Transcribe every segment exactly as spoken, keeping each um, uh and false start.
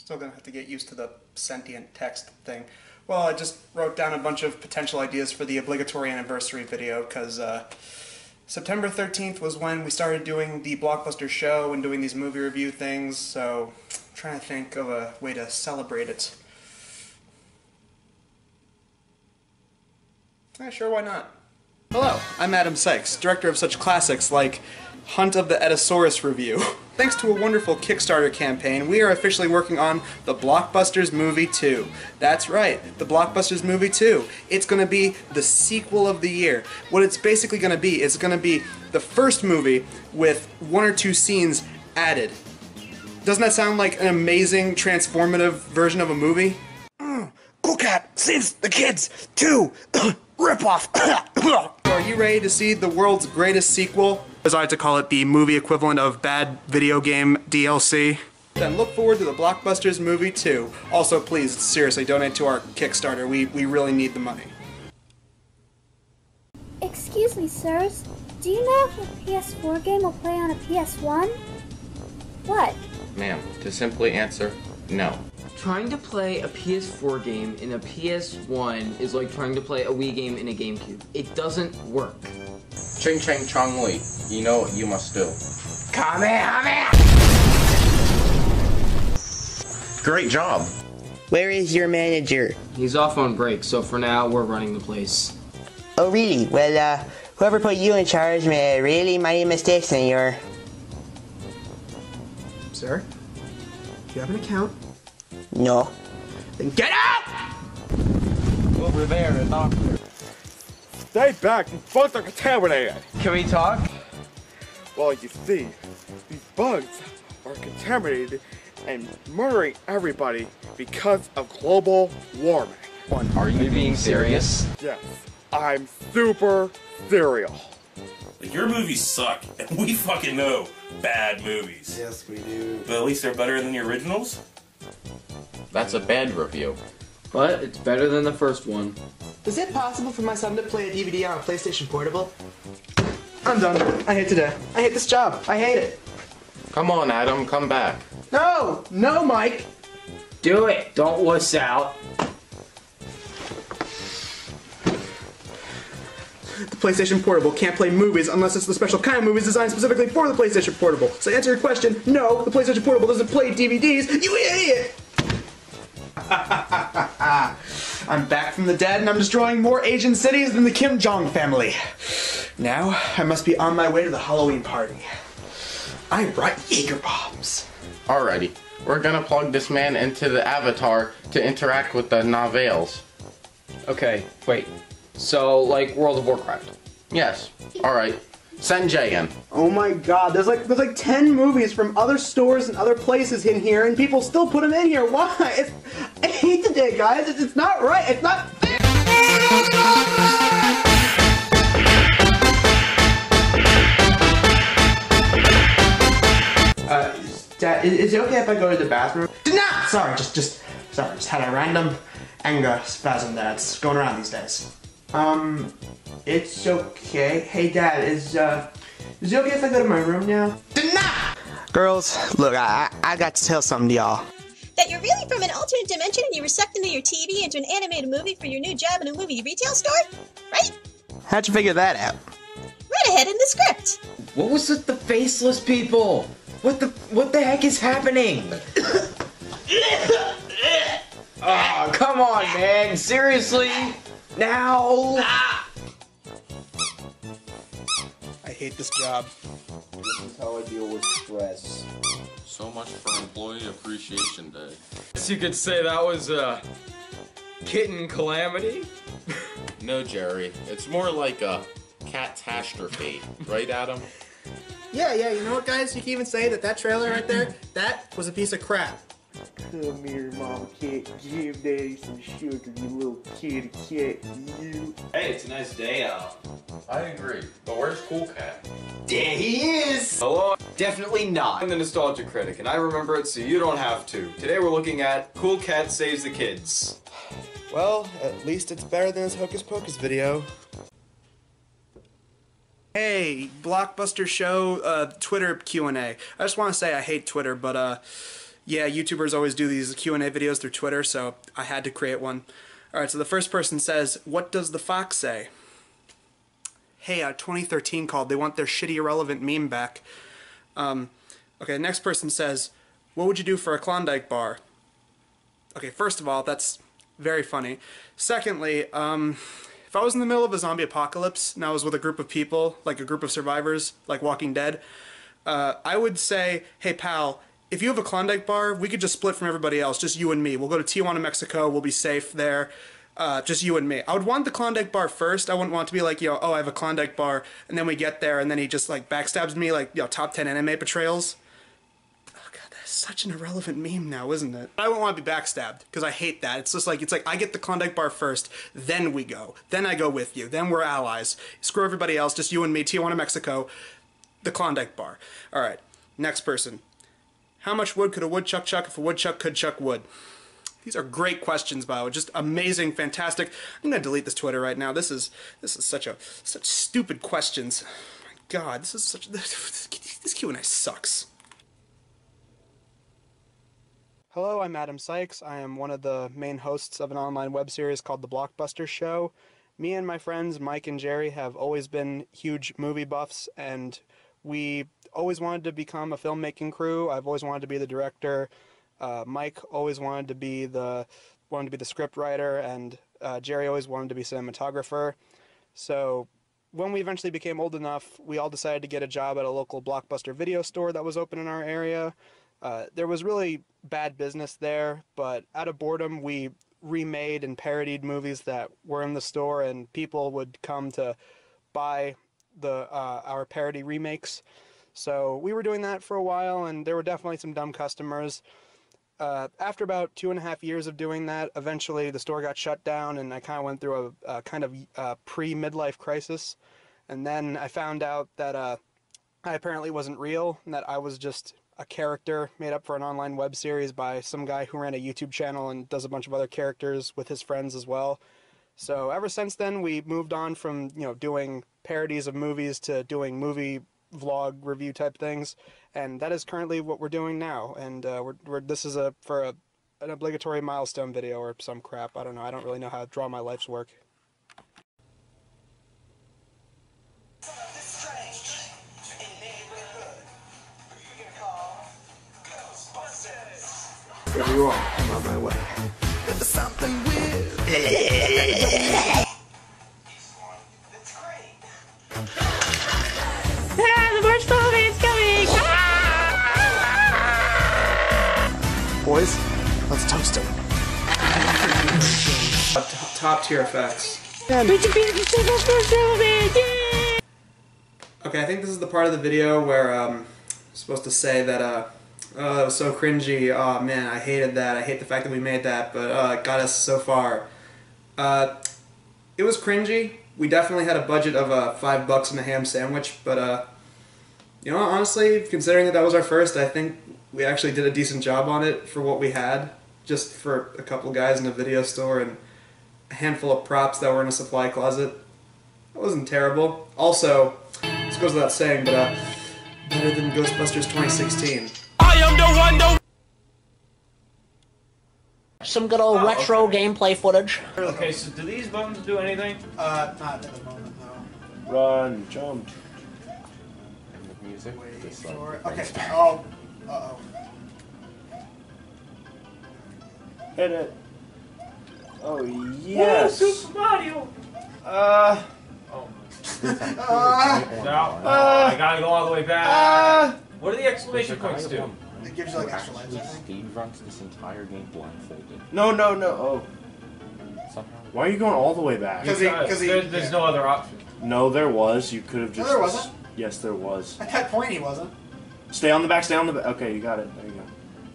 Still gonna have to get used to the sentient text thing. Well, I just wrote down a bunch of potential ideas for the obligatory anniversary video, because uh, September thirteenth was when we started doing the Blockbusters show and doing these movie review things, so I'm trying to think of a way to celebrate it. Eh, sure, why not? Hello, I'm Adam Sykes, director of such classics like Hunt of the Eddosaurus Review. Thanks to a wonderful Kickstarter campaign, we are officially working on the Blockbusters Movie two. That's right, the Blockbusters Movie two. It's going to be the sequel of the year. What it's basically going to be is going to be the first movie with one or two scenes added. Doesn't that sound like an amazing, transformative version of a movie? Mm, Cool Cat saves the kids too! Rip-off! Are you ready to see the world's greatest sequel? As I like to call it, the movie equivalent of bad video game D L C. Then look forward to the Blockbusters Movie two. Also, please, seriously, donate to our Kickstarter. We, we really need the money. Excuse me, sirs. Do you know if a P S four game will play on a P S one? What? Ma'am, to simply answer, no. Trying to play a P S four game in a P S one is like trying to play a Wii game in a GameCube. It doesn't work. Ching Chang Chong Li, you know what you must do. Kamehameha! Great job. Where is your manager? He's off on break, so for now we're running the place. Oh really? Well, uh, whoever put you in charge made really mighty mistakes in your... Sir? Do you have an account? No. Then get out! Over there, the doctor. Stay back, these bugs are contaminated! Can we talk? Well, you see, these bugs are contaminated and murdering everybody because of global warming. Are you being serious? Yes, I'm super serial. Like, your movies suck, and we fucking know bad movies. Yes, we do. But at least they're better than the originals? That's a bad review. But it's better than the first one. Is it possible for my son to play a D V D on a PlayStation Portable? I'm done. I hate today. I hate this job. I hate it. Come on, Adam, come back. No! No, Mike! Do it! Don't wuss out. The PlayStation Portable can't play movies unless it's the special kind of movies designed specifically for the PlayStation Portable. So to answer your question, no, the PlayStation Portable doesn't play D V Ds, you idiot! I'm back from the dead and I'm destroying more Asian cities than the Kim Jong family. Now, I must be on my way to the Halloween party. I brought Jaeger bombs. Alrighty, we're gonna plug this man into the avatar to interact with the novels. Okay, wait. So, like World of Warcraft? Yes, alright. Send Jay in. Oh my god, there's like there's like ten movies from other stores and other places in here and people still put them in here. Why? It's, I hate today, guys. It's, it's not right. It's not Uh, Dad, is, is it okay if I go to the bathroom? Nah! Sorry, just, just, sorry, just had a random anger spasm that's going around these days. Um, it's okay. Hey Dad, is, uh, is it okay if I go to my room now? Nah! Girls, look, I, I got to tell something to y'all. That you're really from an alternate dimension and you were sucked into your T V into an animated movie for your new job in a movie retail store? Right? How'd you figure that out? Right ahead in the script. What was with the faceless people? What the what the heck is happening? Oh, come on, man. Seriously? Now? I hate this job. This is how I deal with stress. So much for Employee Appreciation Day. Guess you could say that was a kitten calamity. No, Jerry. It's more like a catastrophe. Right, Adam? Yeah, yeah, you know what, guys? You can even say that that trailer right there, that was a piece of crap. Come here, Mama Cat. Give Daddy some sugar, you little kitty cat. You. Hey, it's a nice day out. I agree, but where's Cool Cat? There he is! Hello? Definitely not. I'm the Nostalgia Critic, and I remember it so you don't have to. Today we're looking at Cool Cat Saves the Kids. Well, at least it's better than his Hocus Pocus video. Hey, Blockbuster show, uh, Twitter Q and A. I just want to say I hate Twitter, but, uh, yeah, YouTubers always do these Q and A videos through Twitter, so I had to create one. Alright, so the first person says, what does the fox say? Hey, uh, twenty thirteen called. They want their shitty irrelevant meme back. Um, okay, the next person says, what would you do for a Klondike bar? Okay, first of all, that's very funny. Secondly, um, if I was in the middle of a zombie apocalypse and I was with a group of people, like a group of survivors, like Walking Dead, uh, I would say, hey pal, if you have a Klondike bar, we could just split from everybody else, just you and me. We'll go to Tijuana, Mexico, we'll be safe there. Uh, just you and me. I would want the Klondike bar first. I wouldn't want to be like, yo, oh, I have a Klondike bar, and then we get there, and then he just, like, backstabs me, like, yo, top ten anime betrayals. Oh, God, that's such an irrelevant meme now, isn't it? I wouldn't want to be backstabbed, because I hate that. It's just like, it's like, I get the Klondike bar first, then we go. Then I go with you. Then we're allies. Screw everybody else, just you and me, Tijuana, Mexico, the Klondike bar. All right, next person. How much wood could a woodchuck chuck if a woodchuck could chuck wood? These are great questions, by the way. Just amazing, fantastic. I'm gonna delete this Twitter right now. This is this is such a such stupid questions. Oh my God, this is such this Q and A sucks. Hello, I'm Adam Sykes. I am one of the main hosts of an online web series called The Blockbusters Show. Me and my friends Mike and Jerry have always been huge movie buffs, and we always wanted to become a filmmaking crew. I've always wanted to be the director. Uh, Mike always wanted to be the wanted to be the script writer, and uh, Jerry always wanted to be cinematographer. So when we eventually became old enough, we all decided to get a job at a local Blockbuster video store that was open in our area. Uh, there was really bad business there, but out of boredom, we remade and parodied movies that were in the store, and people would come to buy the uh, our parody remakes. So we were doing that for a while, and there were definitely some dumb customers. Uh, after about two and a half years of doing that, eventually the store got shut down, and I kind of went through a, a kind of uh, pre-midlife crisis. And then I found out that uh, I apparently wasn't real, and that I was just a character made up for an online web series by some guy who ran a YouTube channel and does a bunch of other characters with his friends as well. So ever since then, we moved on from, you know, doing parodies of movies to doing movie vlog review type things, and that is currently what we're doing now. And uh, we're, we're this is a for a, an obligatory milestone video or some crap. I don't know. I don't really know how to draw my life's work. Here you are. I'm on my way. There's something weird. Boys, let's toast him. Top tier effects. Okay, I think this is the part of the video where um, I'm supposed to say that, uh, oh, that was so cringy. Oh man, I hated that. I hate the fact that we made that, but uh, it got us so far. Uh, it was cringy. We definitely had a budget of uh, five bucks and a ham sandwich, but uh, you know, honestly, considering that that was our first, I think we actually did a decent job on it for what we had, just for a couple guys in a video store and a handful of props that were in a supply closet. It wasn't terrible. Also, this goes without saying, but uh, better than Ghostbusters twenty sixteen. I am the one to... Some good old oh, retro okay. gameplay footage. Okay, so do these buttons do anything? Uh, not at the moment, no. Run, jump. Music. Wait for it. Okay. Oh. Uh oh. Hit it. Oh yes. Woo, Super Mario. Uh. Oh. uh, no. Uh, I gotta go all the way back. Uh, what do the exclamation points do? It gives you like extra lives, I think. Steve runs this entire game blindfolded. No, no, no. Oh. Somehow. Why are you going all the way back? Because there, there's yeah. no other option. No, there was. You could have just. No, there wasn't. Yes, there was. At that point, he wasn't. Stay on the back. Stay on the back. Okay, you got it. There you go.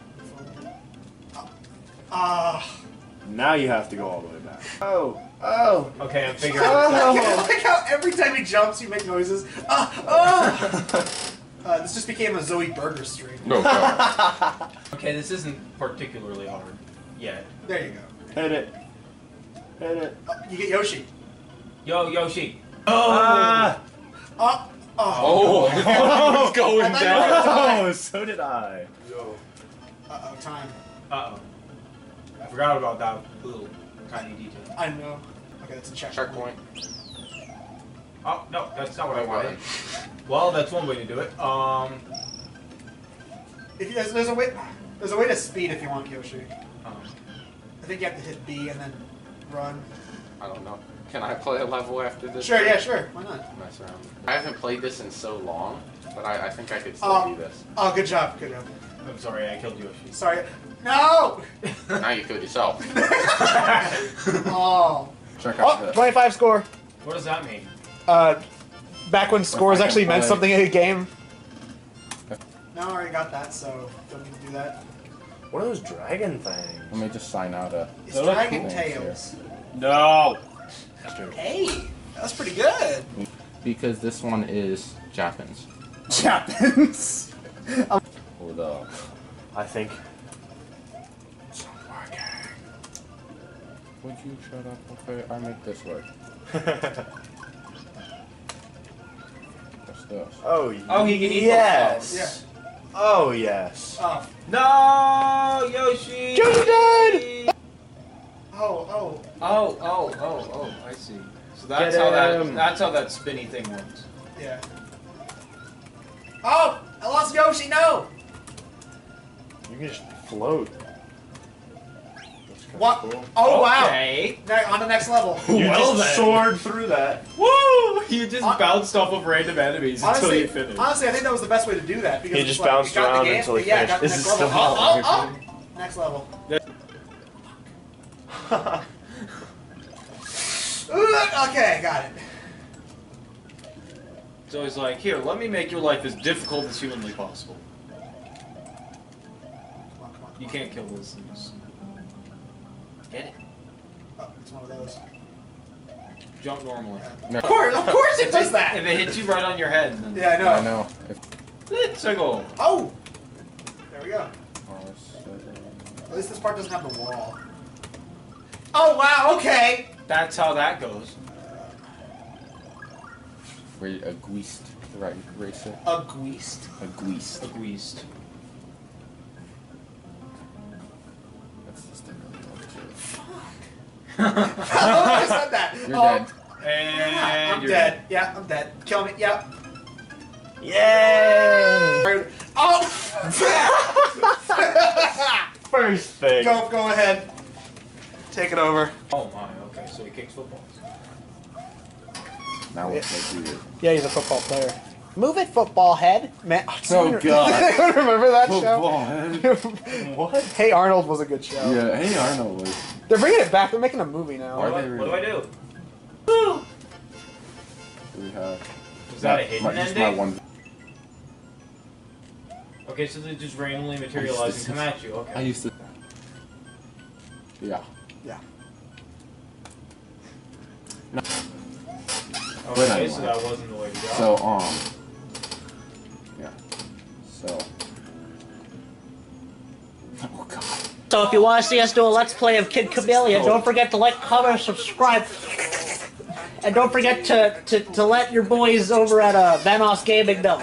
Ah. Uh, now you have to go all the way back. Oh. Oh. Okay, I'm figuring. Oh. I like how every time he jumps, you make noises. Ah. Oh. Uh, this just became a Zoe Burger stream. No. Okay, this isn't particularly hard yet. There you go. Hit it. Hit it. Uh, you get Yoshi. Yo, Yoshi. Oh. Uh, oh. Oh. Oh. It's going down. Oh, so did I. Yo. Uh-oh, time. Uh-oh. I forgot about that little tiny detail. I know. Okay, that's a checkpoint. Oh, no, that's not what I wanted. Well, that's one way to do it. Um... If you, there's, there's a way, there's a way to speed if you want, Yoshi. Um, I think you have to hit B and then run. I don't know. Can I play a level after this? Sure, yeah, sure. Why not? Mess around. I haven't played this in so long, but I, I think I could still Oh. do this. Oh, good job, good job. I'm sorry, I killed Yoshi. Sorry. No! Now you killed yourself. Oh. Check Oh, twenty-five score. What does that mean? Uh, back when scores I actually can meant play. something in a game. No, I already got that, so don't need to do that. What are those dragon things? Let me just sign out a. It's Dragon Tales. No! Hey, that's pretty good. Because this one is Japanese. Japanese. Hold up. I think. Would you shut up? Okay, I make this work. What's this? Oh, Oh, he can eat yes. Yeah. Oh, yes. Oh. No, Yoshi! Yoshi died! Oh, oh. Oh, oh, oh, oh, I see. So that's Get how that him. that's how that spinny thing works. Yeah. Oh! I lost Yoshi, no! You can just float. What? Cool. Oh, Okay. wow. Now, on the next level. You Well just then. soared through that. Woo! You just Hon- bounced off of random enemies until Honestly, you finished. honestly, I think that was the best way to do that. Because He it's just like, bounced you got the around game, until he but yeah, got the finished. next This is level. still Oh, not oh, working. oh. Next level. Ooh, okay, got it. So he's like, here, let me make your life as difficult as humanly possible. Come on, come on. You can't kill those things. Get it. Oh, it's one of those. Jump normally. No. Of course, of course it If does it- that! If it hits you right on your head, then Yeah, I know. I know. If, it's a goal. Oh! There we go. oh, seven. At least this part doesn't have the wall. Oh, wow, okay! That's how that goes. Wait, a greased right racer. A greased. A greased. A greased. That's just a really long I said that. You're oh, dead. And Yeah, I'm you're dead. Yeah, I'm dead. Kill me. Yep. Yay! Oh! First thing. Go, go ahead. Take it over. Oh my, okay, so he kicks footballs. Now what do you? Yeah, he's a football player. Move it, football head. Man, Oh, God. Remember that Football show? What? Hey Arnold was a good show. Yeah, hey Arnold was. They're bringing it back. They're making a movie now. Are What, they do I, what do I do? Woo! Do we have? Was that my- a hidden my, just ending? my one. Okay, so they just randomly materialize and come at you. I Okay. used to. Yeah. Yeah. No. Okay, anyway. so that wasn't the way to go. So um. Yeah. So. Oh God. So if you want to see us do a Let's Play of Kid Chameleon, don't forget to like, comment, subscribe. And don't forget to, to, to let your boys over at uh, Vanos Gaming know.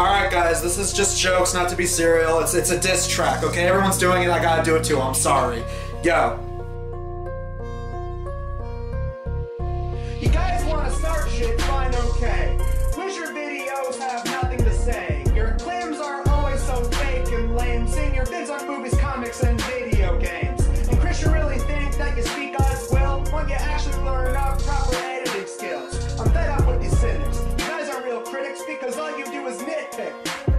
Alright guys, this is just jokes, not to be serial. It's it's a diss track, okay? Everyone's doing it, I gotta do it too. I'm sorry. Go. You guys wanna start shit, fine, okay. Wish your videos have nothing to say. Your claims are always so fake and lame. Seeing your vids on movies, comics, and video games. And Chris, you really think that you speak God's will? When you actually learn up proper editing skills. I'm fed up with these cynics. You guys aren't real critics because all you do is nitpick.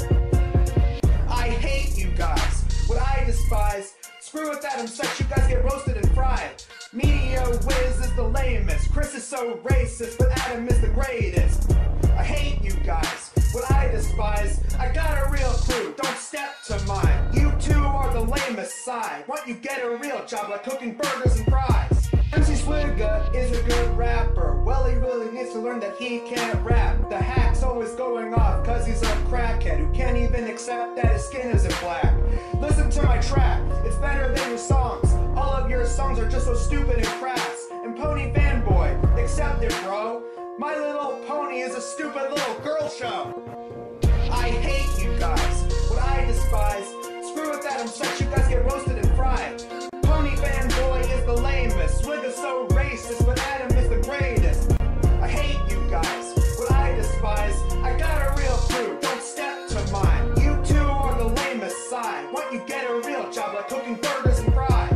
I hate you guys. What I despise. Screw with Adam Sex, you guys get roasted and fried. Media Wiz is the lamest. Chris is so racist, but Adam is the greatest. I hate you guys. What I despise. I got a real crew. Don't step to mine. You two are the lamest side. Want you get a real job like cooking burgers and fries. M C Swigga is a good rapper. Well, he really needs to learn that he can't rap. The hack's always going off cause he's a crackhead who can't even accept that his skin isn't black. Listen to my track, it's better than your songs. All of your songs are just so stupid and crass. And Pony Fanboy, accept it, bro. My Little Pony is a stupid little girl show. I hate you guys. What I despise. Screw with Adam Sex, you guys get roasted and fried. Pony Fanboy is the lamest. Swig is so racist, but Adam is the greatest. I hate you guys. What I despise. I got a real crew. Don't step to mine. You two are the lamest side. Want you get a real job like cooking burgers and fries.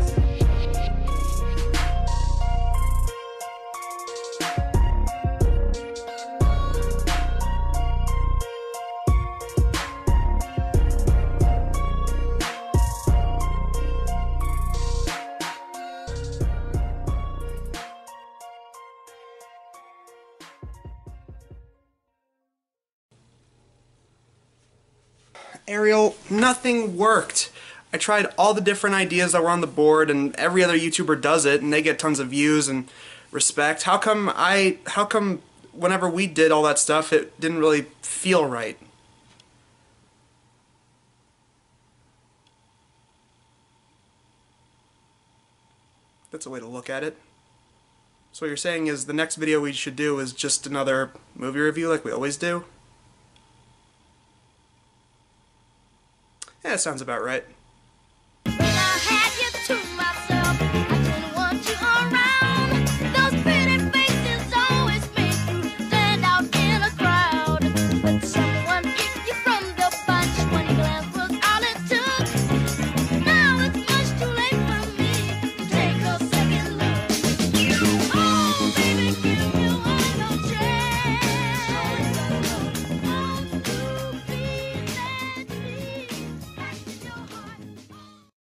Ariel, nothing worked. I tried all the different ideas that were on the board, and every other YouTuber does it, and they get tons of views and respect. How come I, how come whenever we did all that stuff, it didn't really feel right? That's a way to look at it. So what you're saying is the next video we should do is just another movie review like we always do? Yeah, that sounds about right.